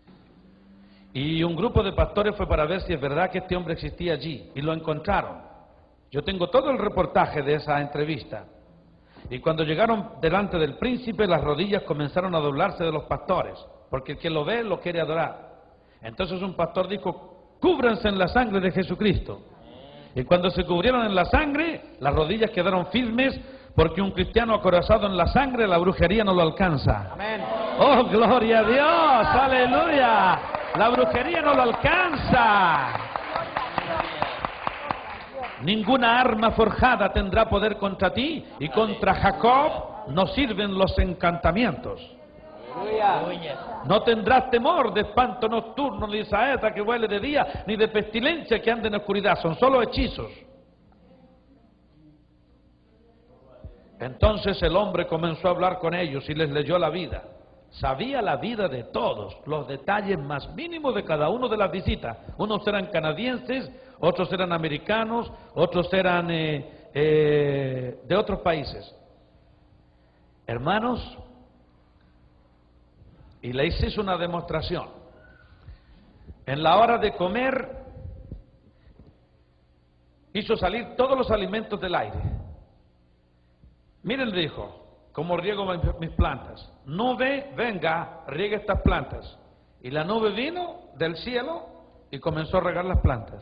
Y un grupo de pastores fue para ver si es verdad que este hombre existía allí. Y lo encontraron. Yo tengo todo el reportaje de esa entrevista. Y cuando llegaron delante del príncipe, las rodillas comenzaron a doblarse de los pastores, porque el que lo ve lo quiere adorar. Entonces un pastor dijo, cúbranse en la sangre de Jesucristo. Y cuando se cubrieron en la sangre, las rodillas quedaron firmes, porque un cristiano acorazado en la sangre, la brujería no lo alcanza. Amén. ¡Oh, gloria a Dios! ¡Aleluya! La brujería no lo alcanza. Ninguna arma forjada tendrá poder contra ti, y contra Jacob no sirven los encantamientos. No tendrás temor de espanto nocturno, ni de saeta que vuele de día, ni de pestilencia que ande en oscuridad. Son solo hechizos. Entonces el hombre comenzó a hablar con ellos y les leyó la vida. Sabía la vida de todos, los detalles más mínimos de cada uno de las visitas. Unos eran canadienses, otros eran americanos, otros eran eh, eh, de otros países. Hermanos, y le hice una demostración. En la hora de comer, hizo salir todos los alimentos del aire. Miren, dijo, cómo riego mis plantas. Nube, venga, riega estas plantas. Y la nube vino del cielo y comenzó a regar las plantas.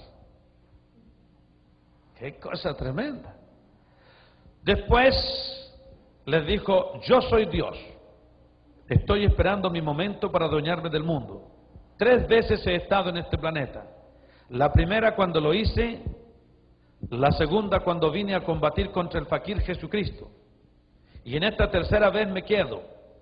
¡Qué cosa tremenda! Después les dijo, yo soy Dios. Estoy esperando mi momento para adueñarme del mundo. Tres veces he estado en este planeta. La primera cuando lo hice, la segunda cuando vine a combatir contra el fakir Jesucristo. Y en esta tercera vez me quedo.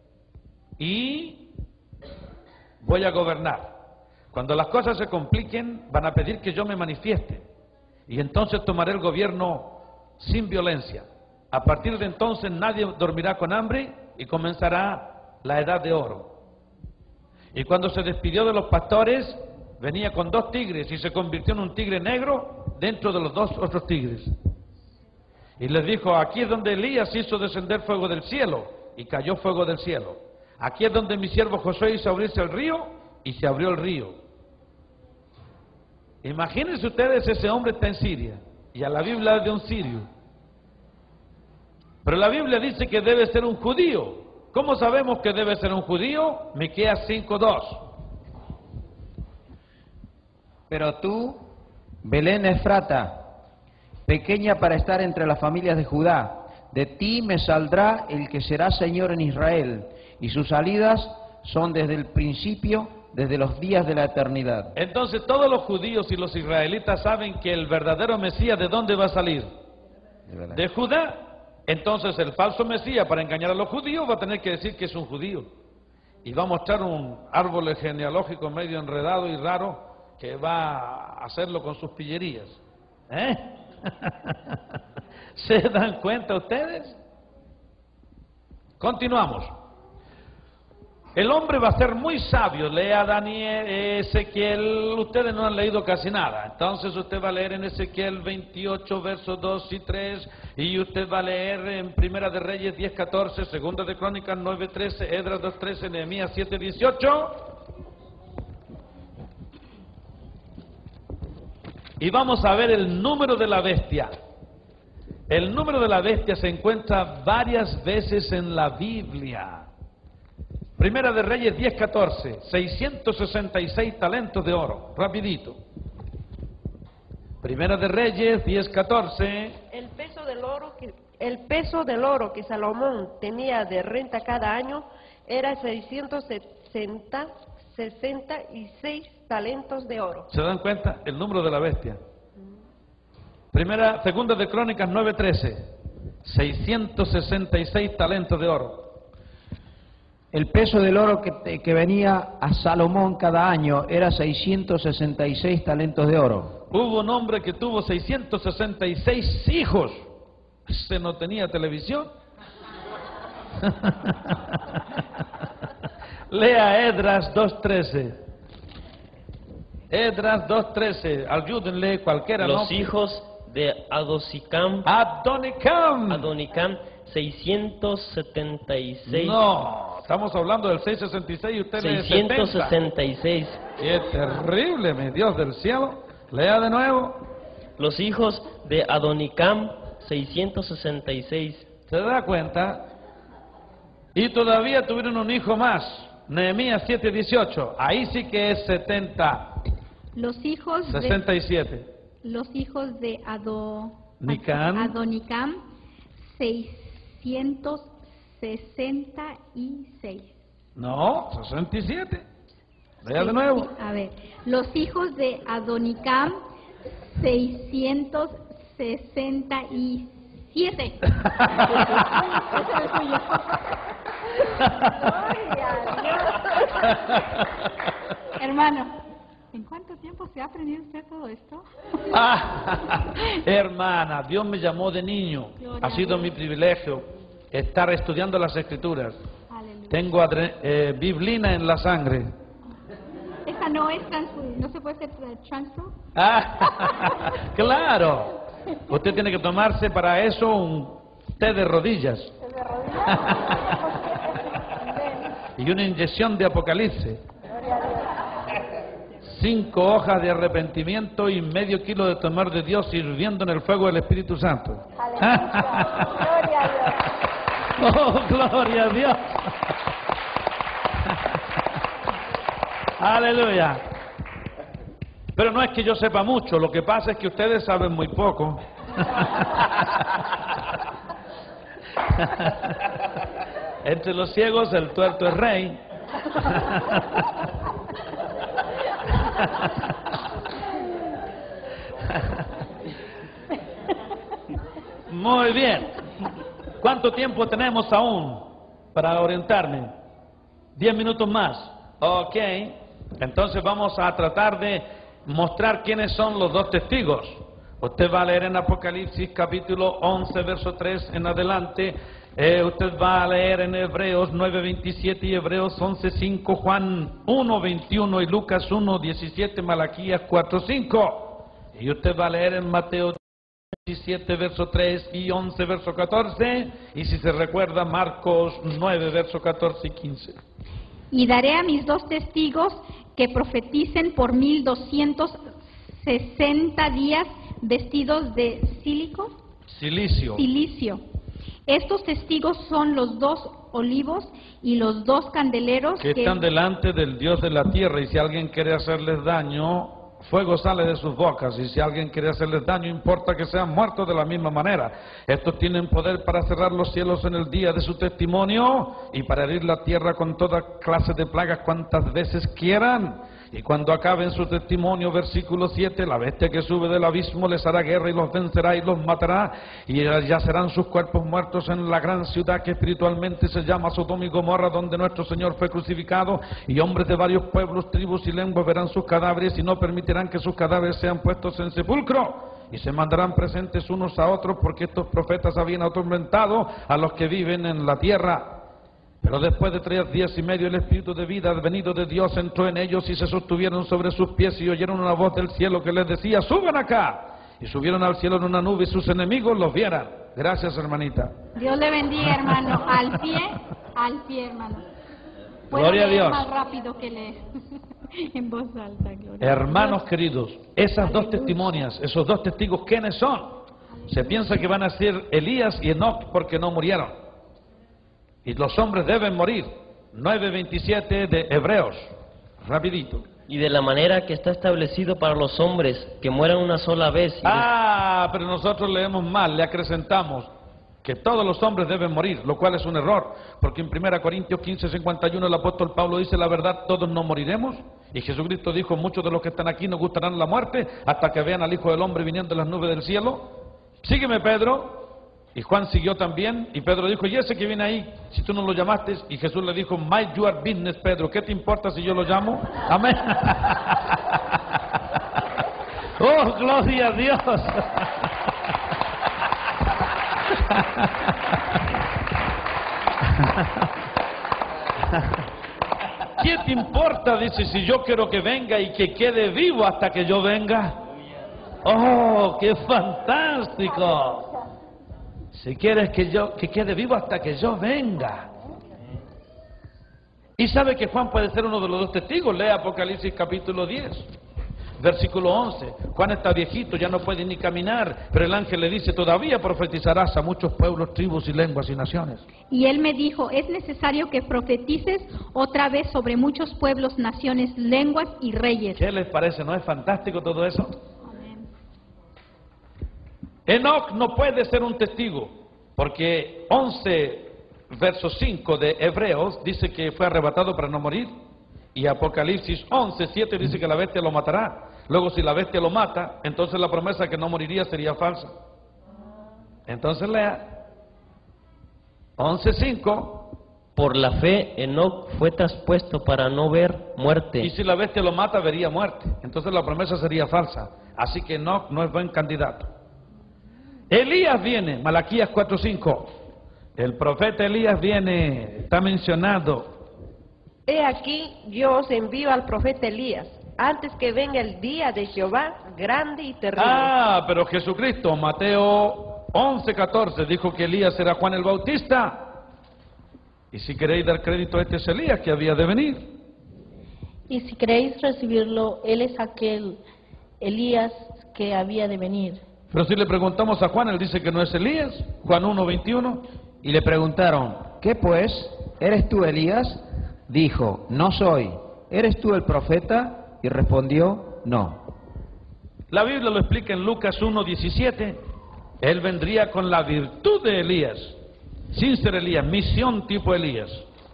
Y voy a gobernar. Cuando las cosas se compliquen, van a pedir que yo me manifieste. Y entonces tomaré el gobierno sin violencia. A partir de entonces nadie dormirá con hambre y comenzará la edad de oro. Y cuando se despidió de los pastores, venía con dos tigres y se convirtió en un tigre negro dentro de los dos otros tigres. Y les dijo, aquí es donde Elías hizo descender fuego del cielo, y cayó fuego del cielo. Aquí es donde mi siervo Josué hizo abrirse el río, y se abrió el río. Imagínense ustedes, ese hombre está en Siria, y a la Biblia es de un sirio. Pero la Biblia dice que debe ser un judío. ¿Cómo sabemos que debe ser un judío? Miqueas cinco dos. Pero tú, Belén Efrata, pequeña para estar entre las familias de Judá, de ti me saldrá el que será Señor en Israel, y sus salidas son desde el principio, desde los días de la eternidad. Entonces todos los judíos y los israelitas saben que el verdadero Mesías, ¿de dónde va a salir? De Judá. Entonces el falso Mesías, para engañar a los judíos, va a tener que decir que es un judío. Y va a mostrar un árbol genealógico medio enredado y raro, que va a hacerlo con sus pillerías. ¿Eh? ¿Se dan cuenta ustedes? Continuamos. El hombre va a ser muy sabio. Lea Daniel, Ezequiel, ustedes no han leído casi nada. Entonces usted va a leer en Ezequiel veintiocho, versos dos y tres, y usted va a leer en Primera de Reyes diez, catorce, Segunda de Crónicas nueve, trece, Esdras dos, trece, Nehemías siete, dieciocho. Y vamos a ver el número de la bestia. El número de la bestia se encuentra varias veces en la Biblia. Primera de Reyes diez, catorce, seiscientos sesenta y seis talentos de oro, rapidito. Primera de Reyes diez, catorce. El peso del oro que el peso del oro que Salomón tenía de renta cada año era seiscientos sesenta y seis talentos de oro. ¿Se dan cuenta? El número de la bestia. Primera, Segunda de Crónicas nueve, trece, seiscientos sesenta y seis talentos de oro. El peso del oro que, que venía a Salomón cada año era seiscientos sesenta y seis talentos de oro. Hubo un hombre que tuvo seiscientos sesenta y seis hijos. ¿Se no tenía televisión? Lea Esdras dos, trece. Esdras dos, trece. Ayúdenle cualquiera. Los ¿no? hijos de Adonicam, Adonicam. Adonicam, seiscientos setenta y seis. No, estamos hablando del seiscientos sesenta y seis y usted lee seiscientos setenta. sesenta y seis. ¡Qué terrible, mi Dios del cielo! Lea de nuevo. Los hijos de Adonicam, seiscientos sesenta y seis. ¿Se da cuenta? Y todavía tuvieron un hijo más. Nehemías siete, dieciocho. Ahí sí que es setenta. Los hijos de, sesenta y siete. los hijos de Ado, Nicam. Adonicam, seiscientos sesenta y seis. No, sesenta y siete. Lea de nuevo. A ver, los hijos de Adonicam, seiscientos sesenta y siete. Ese es el suyo. Hermano, ¿en cuánto tiempo se ha aprendido usted todo esto? Ah, hermana, Dios me llamó de niño. Gloria Ha sido a Dios. mi privilegio estar estudiando las Escrituras. Aleluya. Tengo adre- eh, biblina en la sangre. Esa no es transfer, no se puede hacer eh, transfer. Ah, claro. Usted tiene que tomarse para eso un té de rodillas. Y una inyección de Apocalipsis. Cinco hojas de arrepentimiento y medio kilo de temor de Dios hirviendo en el fuego del Espíritu Santo. Gloria a Dios. Oh, gloria a Dios. Aleluya. Pero no es que yo sepa mucho, lo que pasa es que ustedes saben muy poco. Entre los ciegos el tuerto es rey. Muy bien. ¿Cuánto tiempo tenemos aún para orientarme? Diez minutos más. Ok. Entonces vamos a tratar de mostrar quiénes son los dos testigos. Usted va a leer en Apocalipsis capítulo once, verso tres en adelante. Eh, usted va a leer en Hebreos nueve, veintisiete y Hebreos once, cinco, Juan uno, veintiuno y Lucas uno, diecisiete, Malaquías cuatro, cinco. Y usted va a leer en Mateo diecisiete, verso tres y once, verso catorce. Y si se recuerda, Marcos nueve, verso catorce y quince. Y daré a mis dos testigos que profeticen por mil doscientos sesenta días vestidos de sílico, Silicio. silicio. Estos testigos son los dos olivos y los dos candeleros Que que, están delante del Dios de la tierra, y si alguien quiere hacerles daño, fuego sale de sus bocas, y si alguien quiere hacerles daño, importa que sean muertos de la misma manera. Estos tienen poder para cerrar los cielos en el día de su testimonio y para herir la tierra con toda clase de plagas cuantas veces quieran. Y cuando acaben su testimonio, versículo siete, la bestia que sube del abismo les hará guerra y los vencerá y los matará, y ya serán sus cuerpos muertos en la gran ciudad que espiritualmente se llama Sodoma y Gomorra, donde nuestro Señor fue crucificado, y hombres de varios pueblos, tribus y lenguas verán sus cadáveres y no permitirán que sus cadáveres sean puestos en sepulcro. y se mandarán presentes unos a otros, porque estos profetas habían atormentado a los que viven en la tierra. Pero después de tres días y medio el Espíritu de vida venido de Dios entró en ellos y se sostuvieron sobre sus pies y oyeron una voz del cielo que les decía: suban acá. Y subieron al cielo en una nube y sus enemigos los vieran. Gracias, hermanita. Dios le bendiga, hermano. Al pie, al pie, hermano. Puedo Gloria a leer Dios. más rápido que leer en voz alta. Gloria. Hermanos queridos, esas dos testimonias, esos dos testigos, ¿quiénes son? Se piensa que van a ser Elías y Enoc porque no murieron. Y los hombres deben morir. nueve veintisiete de Hebreos. Rapidito. Y de la manera que está establecido para los hombres, que mueran una sola vez. Y Ah, pero nosotros leemos mal, le acrecentamos que todos los hombres deben morir, lo cual es un error, porque en primera Corintios quince cincuenta y uno el apóstol Pablo dice: la verdad, todos no moriremos. Y Jesucristo dijo: muchos de los que están aquí no gustarán la muerte hasta que vean al Hijo del Hombre viniendo en las nubes del cielo. Sígueme, Pedro. Y Juan siguió también, y Pedro dijo: y ese que viene ahí, si tú no lo llamaste. Y Jesús le dijo: my your business, Pedro, ¿qué te importa si yo lo llamo? Amén. Oh, gloria a Dios. ¿Qué te importa? Dice: si yo quiero que venga y que quede vivo hasta que yo venga. Oh, qué fantástico. Si quieres que yo que quede vivo hasta que yo venga. Y sabe que Juan puede ser uno de los dos testigos. Lee Apocalipsis capítulo diez, versículo once. Juan está viejito, ya no puede ni caminar, pero el ángel le dice: todavía profetizarás a muchos pueblos, tribus y lenguas y naciones. Y él me dijo: es necesario que profetices otra vez sobre muchos pueblos, naciones, lenguas y reyes. ¿Qué les parece? ¿No es fantástico todo eso? Enoc no puede ser un testigo, porque once verso cinco de Hebreos dice que fue arrebatado para no morir, y Apocalipsis once siete dice que la bestia lo matará. Luego, si la bestia lo mata, entonces la promesa que no moriría sería falsa. Entonces lea once cinco. por la fe Enoc fue traspuesto para no ver muerte. Y si la bestia lo mata, vería muerte. Entonces la promesa sería falsa. Así que Enoc no es buen candidato. Elías viene, Malaquías cuatro cinco. El profeta Elías viene, está mencionado. He aquí, yo os envío al profeta Elías, antes que venga el día de Jehová, grande y terrible. Ah, pero Jesucristo, Mateo once catorce, dijo que Elías era Juan el Bautista. Y si queréis dar crédito a este es Elías que había de venir. Y si queréis recibirlo, él es aquel Elías que había de venir. Pero si le preguntamos a Juan, él dice que no es Elías. Juan uno veintiuno. Y le preguntaron: ¿qué pues? ¿Eres tú Elías? Dijo: no soy. ¿Eres tú el profeta? Y respondió: no. La Biblia lo explica en Lucas uno diecisiete. Él vendría con la virtud de Elías, sin ser Elías, misión tipo Elías.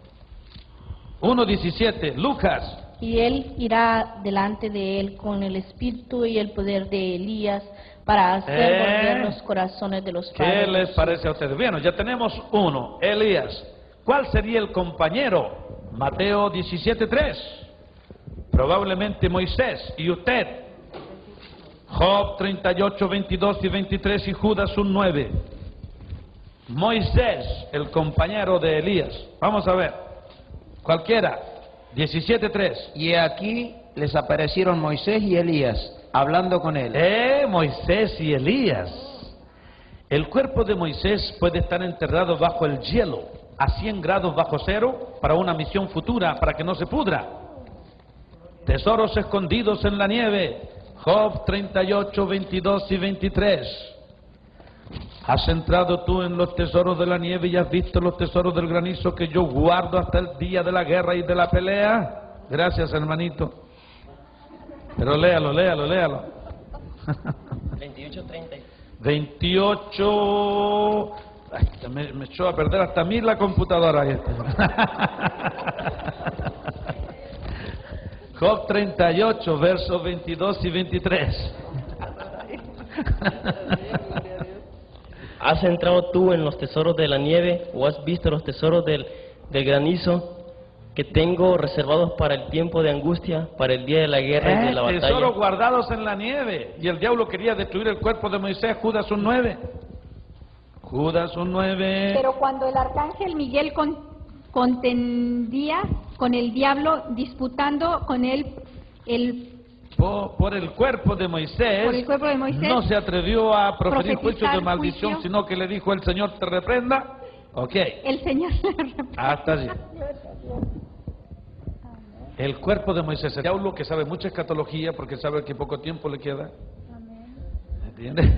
uno diecisiete, Lucas. Y él irá delante de él con el espíritu y el poder de Elías para hacer ¿Eh? volver los corazones de los ¿Qué padres. les parece a ustedes? Bueno, ya tenemos uno, Elías. ¿Cuál sería el compañero? Mateo diecisiete tres. Probablemente Moisés. ¿Y usted? Job treinta y ocho, veintidós y veintitrés y Judas uno nueve. Moisés, el compañero de Elías. Vamos a ver. Cualquiera. diecisiete tres. Y aquí les aparecieron Moisés y Elías, hablando con él. Eh, Moisés y Elías. El cuerpo de Moisés puede estar enterrado bajo el hielo, a cien grados bajo cero, para una misión futura, para que no se pudra. Tesoros escondidos en la nieve. Job treinta y ocho, veintidós y veintitrés. ¿Has entrado tú en los tesoros de la nieve y has visto los tesoros del granizo que yo guardo hasta el día de la guerra y de la pelea? Gracias, hermanito. Pero léalo, léalo, léalo. veintiocho treinta. veintiocho... Ay, me, me echó a perder hasta a mí la computadora. Este. Job treinta y ocho, versos veintidós y veintitrés. ¿Has entrado tú en los tesoros de la nieve o has visto los tesoros del, del granizo? que tengo reservados para el tiempo de angustia, para el día de la guerra y de la Eh, batalla. tesoros guardados en la nieve. Y el diablo quería destruir el cuerpo de Moisés. Judas un nueve. Judas un nueve. Pero cuando el arcángel Miguel con- contendía con el diablo, disputando con él el Por, por el cuerpo de Moisés, Por el cuerpo de Moisés, no se atrevió a proferir profetizar juicio de maldición, juicio. sino que le dijo: el Señor te reprenda. Ok, el Señor le reprenda. hasta allí. El cuerpo de Moisés, el diablo que sabe mucha escatología porque sabe que poco tiempo le queda. ¿Entiendes?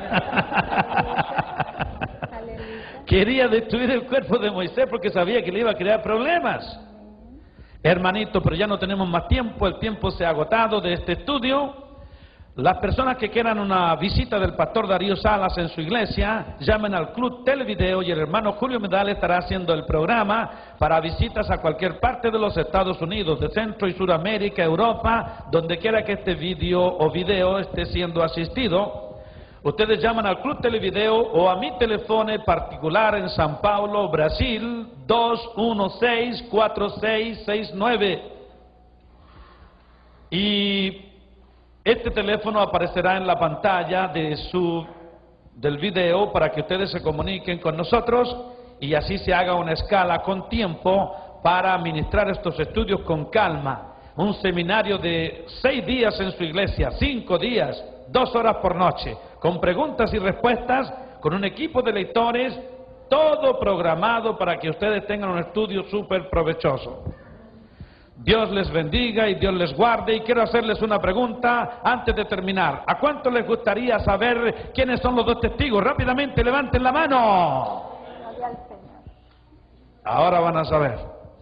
Quería destruir el cuerpo de Moisés porque sabía que le iba a crear problemas. Hermanito, pero ya no tenemos más tiempo, el tiempo se ha agotado de este estudio. Las personas que quieran una visita del pastor Darío Salas en su iglesia, llamen al Club Televideo y el hermano Julio Medal estará haciendo el programa para visitas a cualquier parte de los Estados Unidos, de Centro y Suramérica, Europa, donde quiera que este vídeo o video esté siendo asistido. Ustedes llaman al Club Televideo o a mi teléfono particular en San Paulo, Brasil, dos uno seis, cuatro seis seis nueve. Y este teléfono aparecerá en la pantalla de su, del video para que ustedes se comuniquen con nosotros y así se haga una escala con tiempo para ministrar estos estudios con calma. Un seminario de seis días en su iglesia, cinco días, dos horas por noche, con preguntas y respuestas, con un equipo de lectores, todo programado para que ustedes tengan un estudio súper provechoso. Dios les bendiga y Dios les guarde. Y quiero hacerles una pregunta antes de terminar. ¿A cuánto les gustaría saber quiénes son los dos testigos? Rápidamente levanten la mano. Ahora van a saber.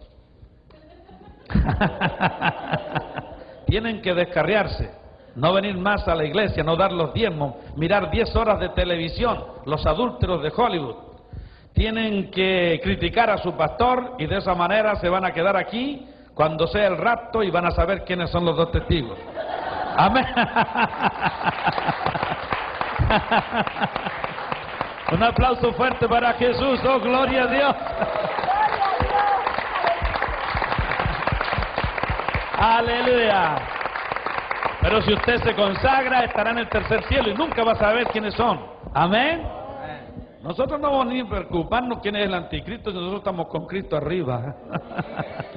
Tienen que descarriarse, no venir más a la iglesia, no dar los diezmos, mirar diez horas de televisión, los adúlteros de Hollywood. Tienen que criticar a su pastor y de esa manera se van a quedar aquí cuando sea el rapto y van a saber quiénes son los dos testigos. Amén. Un aplauso fuerte para Jesús. Oh, gloria a Dios. Aleluya. Pero si usted se consagra, estará en el tercer cielo y nunca va a saber quiénes son. Amén. Nosotros no vamos ni a preocuparnos quién es el anticristo, nosotros estamos con Cristo arriba.